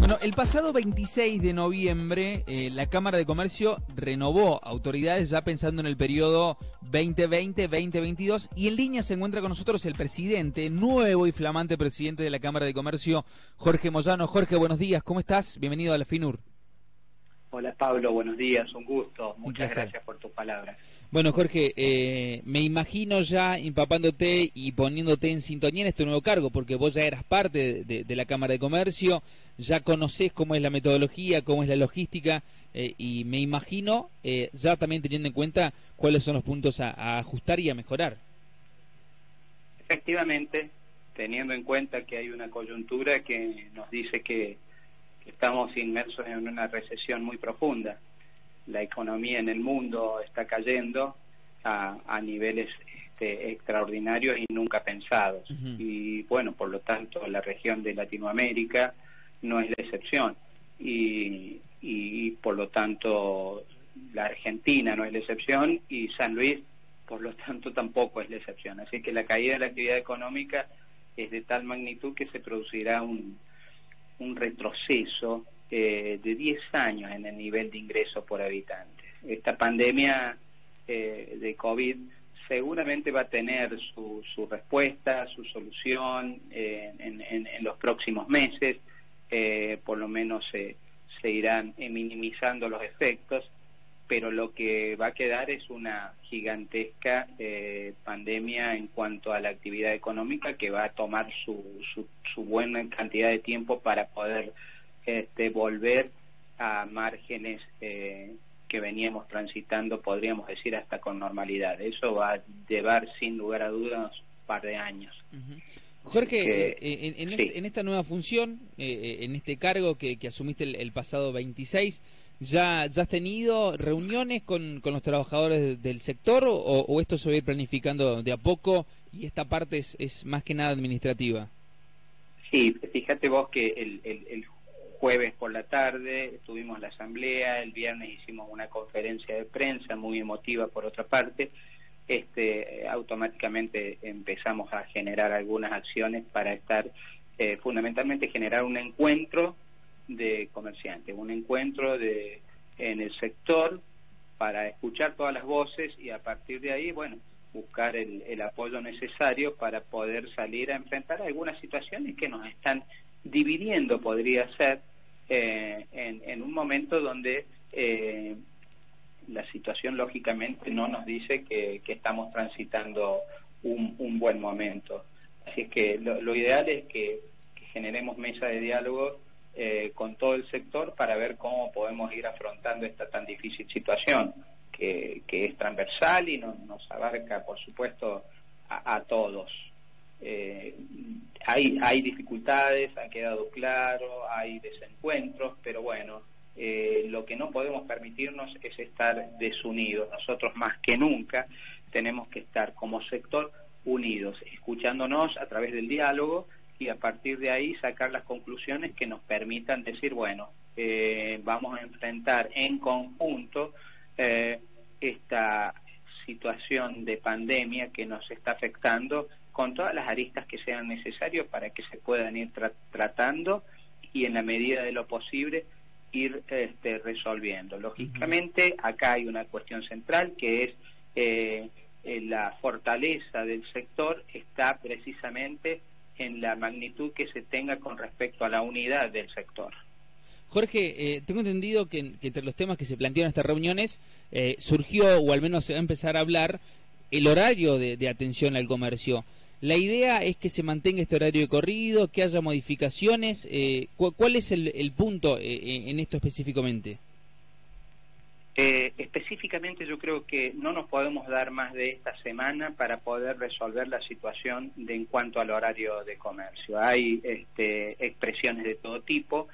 Bueno, el pasado 26 de noviembre la Cámara de Comercio renovó autoridades ya pensando en el periodo 2020-2022 y en línea se encuentra con nosotros el presidente, nuevo y flamante presidente de la Cámara de Comercio, Jorge Moyano. Jorge, buenos días, ¿cómo estás? Bienvenido a la FINUR. Hola Pablo, buenos días, un gusto, Un muchas placer. gracias por tus palabras. Bueno, Jorge, me imagino ya empapándote y poniéndote en sintonía en este nuevo cargo, porque vos ya eras parte de la Cámara de Comercio, ya conocés cómo es la metodología, cómo es la logística, y me imagino ya también teniendo en cuenta cuáles son los puntos a ajustar y a mejorar. Efectivamente, teniendo en cuenta que hay una coyuntura que nos dice que estamos inmersos en una recesión muy profunda. La economía en el mundo está cayendo a niveles extraordinarios y nunca pensados. Y bueno, por lo tanto, la región de Latinoamérica no es la excepción. Y por lo tanto, la Argentina no es la excepción y San Luis, por lo tanto, tampoco es la excepción. Así que la caída de la actividad económica es de tal magnitud que se producirá un retroceso de 10 años en el nivel de ingreso por habitante. Esta pandemia de COVID seguramente va a tener su respuesta, su solución en los próximos meses, por lo menos se irán minimizando los efectos, pero lo que va a quedar es una gigantesca pandemia en cuanto a la actividad económica que va a tomar su buena cantidad de tiempo para poder volver a márgenes que veníamos transitando, podríamos decir, hasta con normalidad. Eso va a llevar sin lugar a dudas un par de años. Jorge, en esta nueva función, en este cargo que asumiste el pasado 26, ¿ya has tenido reuniones con los trabajadores del sector o esto se va a ir planificando de a poco y esta parte es más que nada administrativa? Sí, fíjate vos que el jueves por la tarde tuvimos la asamblea, el viernes hicimos una conferencia de prensa muy emotiva por otra parte. Automáticamente empezamos a generar algunas acciones para estar, fundamentalmente generar un encuentro de comerciantes, un encuentro en el sector para escuchar todas las voces y a partir de ahí, bueno, buscar el apoyo necesario para poder salir a enfrentar algunas situaciones que nos están dividiendo, podría ser, en un momento donde la situación lógicamente no nos dice que estamos transitando un buen momento. Así es que lo ideal es que generemos mesa de diálogo con todo el sector para ver cómo podemos ir afrontando esta tan difícil situación que es transversal y nos abarca, por supuesto, a todos. Hay dificultades, ha quedado claro, hay desencuentros, pero bueno, lo que no podemos permitirnos es estar desunidos. Nosotros más que nunca tenemos que estar como sector unidos, escuchándonos a través del diálogo y a partir de ahí sacar las conclusiones que nos permitan decir, bueno, vamos a enfrentar en conjunto esta situación de pandemia que nos está afectando con todas las aristas que sean necesarias para que se puedan ir tratando y en la medida de lo posible ir resolviendo. Lógicamente, acá hay una cuestión central que es la fortaleza del sector está precisamente en la magnitud que se tenga con respecto a la unidad del sector. Jorge, tengo entendido que entre los temas que se plantearon en estas reuniones surgió, o al menos se va a empezar a hablar, el horario de atención al comercio. La idea es que se mantenga este horario de corrido, que haya modificaciones. ¿Cuál es el punto en esto específicamente? Específicamente yo creo que no nos podemos dar más de esta semana para poder resolver la situación en cuanto al horario de comercio. Hay expresiones de todo tipo.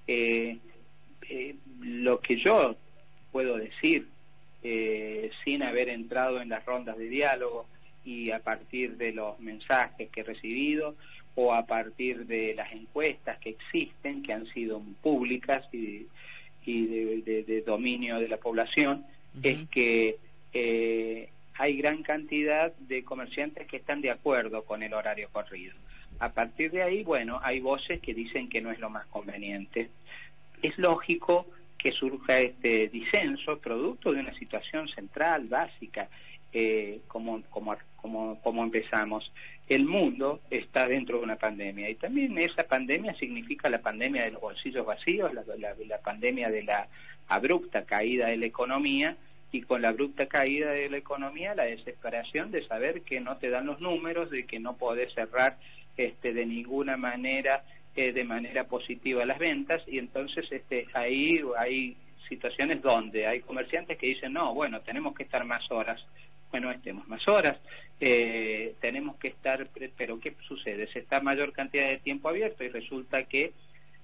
Lo que yo puedo decir, sin haber entrado en las rondas de diálogo y a partir de los mensajes que he recibido o a partir de las encuestas que existen, que han sido públicas y de dominio de la población, es que hay gran cantidad de comerciantes que están de acuerdo con el horario corrido. A partir de ahí, bueno, hay voces que dicen que no es lo más conveniente. Es lógico que surja este disenso producto de una situación central, básica, como empezamos. El mundo está dentro de una pandemia y también esa pandemia significa la pandemia de los bolsillos vacíos, la pandemia de la abrupta caída de la economía, y con la abrupta caída de la economía la desesperación de saber que no te dan los números, de que no podés cerrar de ninguna manera de manera positiva las ventas, y entonces ahí hay situaciones donde hay comerciantes que dicen no, bueno, tenemos que estar más horas. Bueno, estemos más horas, tenemos que estar, pero ¿qué sucede? Se está mayor cantidad de tiempo abierto y resulta que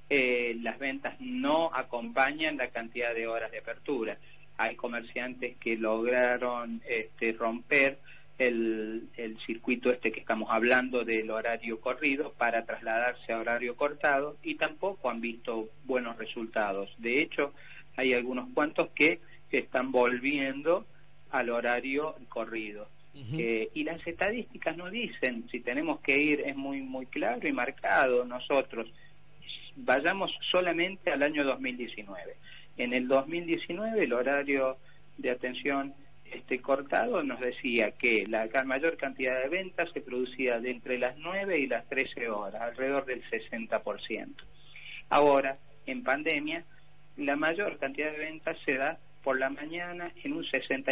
las ventas no acompañan la cantidad de horas de apertura. Hay comerciantes que lograron romper el circuito que estamos hablando del horario corrido para trasladarse a horario cortado y tampoco han visto buenos resultados. De hecho, hay algunos cuantos que están volviendo al horario corrido. Y las estadísticas nos dicen, si tenemos que ir, es muy claro y marcado. Nosotros vayamos solamente al año 2019. En el 2019 el horario de atención cortado nos decía que la mayor cantidad de ventas se producía de entre las 9 y las 13 horas, alrededor del 60%. Ahora, en pandemia, la mayor cantidad de ventas se da por la mañana en un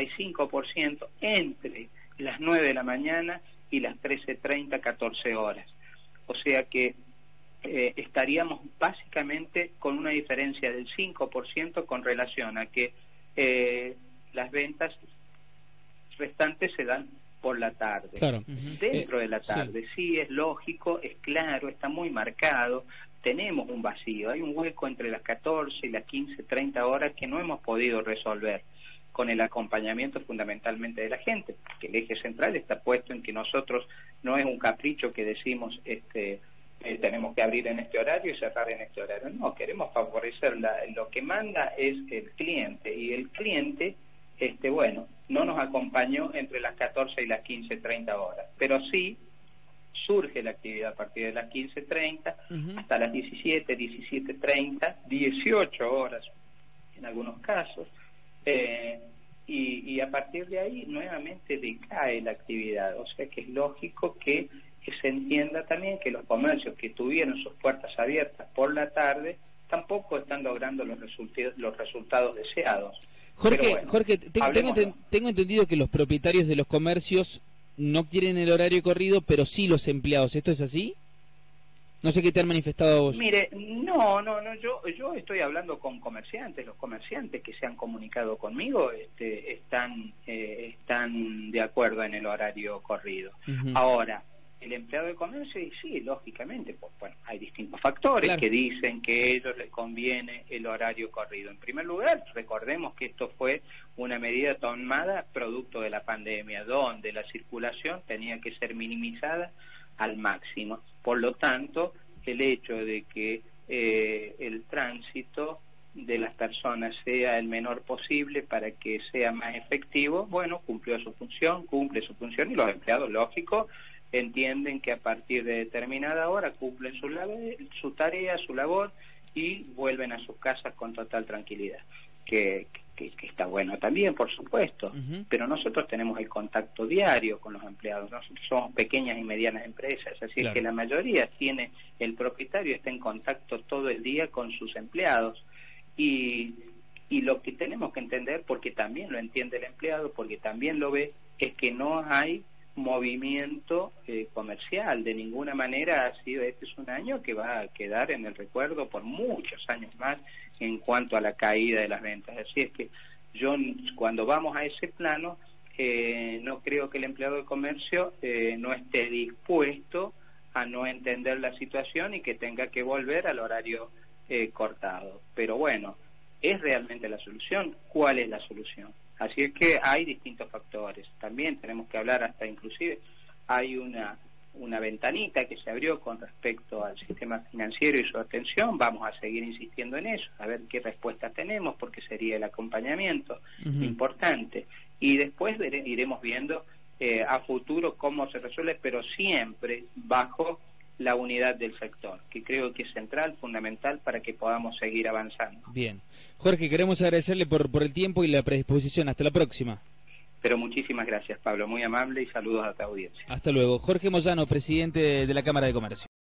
65% entre las 9 de la mañana y las 13:30, 14 horas. O sea que estaríamos básicamente con una diferencia del 5% con relación a que las ventas restantes se dan por la tarde. Claro. Dentro de la tarde, sí, es lógico, es claro, está muy marcado. Tenemos un vacío, hay un hueco entre las 14 y las 15:30 horas que no hemos podido resolver con el acompañamiento fundamentalmente de la gente, porque el eje central está puesto en que nosotros no es un capricho que decimos tenemos que abrir en este horario y cerrar en este horario. No, queremos favorecer lo que manda es el cliente, y el cliente bueno, no nos acompañó entre las 14 y las 15:30 horas, pero sí surge la actividad a partir de las 15:30 hasta las 17, 17:30, 18 horas en algunos casos, y a partir de ahí nuevamente decae la actividad. O sea que es lógico que se entienda también que los comercios que tuvieron sus puertas abiertas por la tarde tampoco están logrando los resultados deseados. Jorge, bueno, Jorge, tengo entendido que los propietarios de los comercios no quieren el horario corrido, pero sí los empleados. ¿Esto es así? No sé qué te han manifestado vos. Mire, no, yo estoy hablando con comerciantes. Los comerciantes que se han comunicado conmigo están de acuerdo en el horario corrido. Ahora, el empleado de comercio, y sí, lógicamente, pues, bueno, hay distintos factores que dicen que a ellos les conviene el horario corrido. En primer lugar, recordemos que esto fue una medida tomada producto de la pandemia, donde la circulación tenía que ser minimizada al máximo. Por lo tanto, el hecho de que el tránsito de las personas sea el menor posible para que sea más efectivo, bueno, cumple su función, y los empleados, lógico, entienden que a partir de determinada hora cumplen su tarea, su labor, y vuelven a sus casas con total tranquilidad, que está bueno también, por supuesto, pero nosotros tenemos el contacto diario con los empleados. Nosotros somos pequeñas y medianas empresas, así es que la mayoría el propietario está en contacto todo el día con sus empleados, y lo que tenemos que entender, porque también lo entiende el empleado, porque también lo ve, es que no hay movimiento comercial de ninguna manera. Este es un año que va a quedar en el recuerdo por muchos años más en cuanto a la caída de las ventas. Así es que yo, cuando vamos a ese plano, no creo que el empleado de comercio no esté dispuesto a no entender la situación y que tenga que volver al horario cortado. Pero bueno, ¿es realmente la solución? ¿Cuál es la solución? Así es que hay distintos factores. También tenemos que hablar, hasta inclusive hay una ventanita que se abrió con respecto al sistema financiero y su atención. Vamos a seguir insistiendo en eso, a ver qué respuesta tenemos, porque sería el acompañamiento importante. Y después iremos viendo a futuro cómo se resuelve, pero siempre bajo la unidad del sector, que creo que es central, fundamental para que podamos seguir avanzando. Bien. Jorge, queremos agradecerle por el tiempo y la predisposición. Hasta la próxima. Pero muchísimas gracias, Pablo, muy amable y saludos a tu audiencia. Hasta luego. Jorge Moyano, presidente de la Cámara de Comercio.